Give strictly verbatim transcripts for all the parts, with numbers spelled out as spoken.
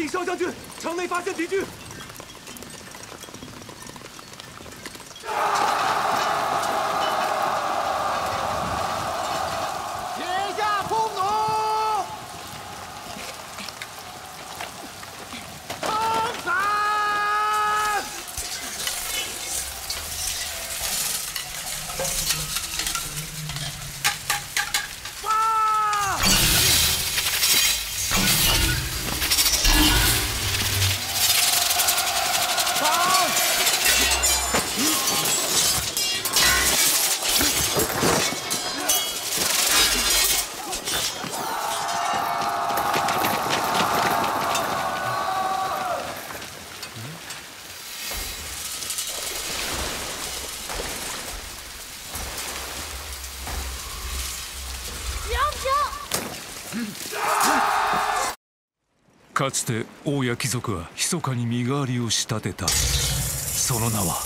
禀少将军，城内发现敌军。 かつて王や貴族は密かに身代わりを仕立てた。その名は。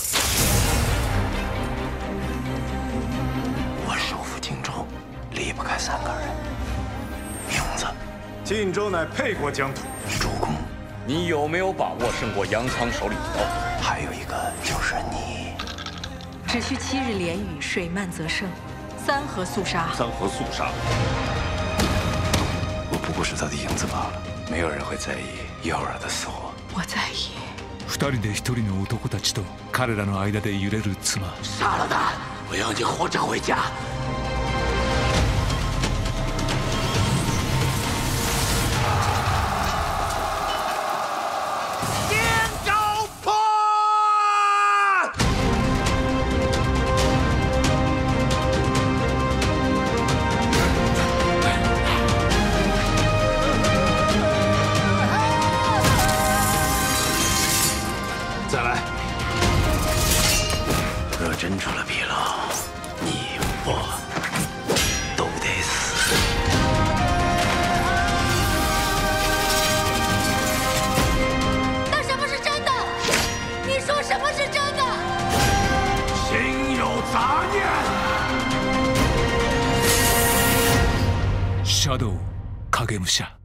我收复荆州，离不开三个人。名字： 晋州乃沛国疆土。 主公， 你有没有把握胜过杨仓手里的刀？ 还有一个就是你。 只需七日连雨，水漫则生。三河肃杀。 三河肃杀。 我不过是他的影子罢了。 没有人会在意耀儿的死活。 我在意。 二人で一人の男たちと彼らの間で揺れる妻。 杀了他！我要你活着回家。 荆州破！ 再来！ 若真出了纰漏，你我都得死。 那什么是真的？你说什么是真的？ 心有杂念。 シャドウ影武者。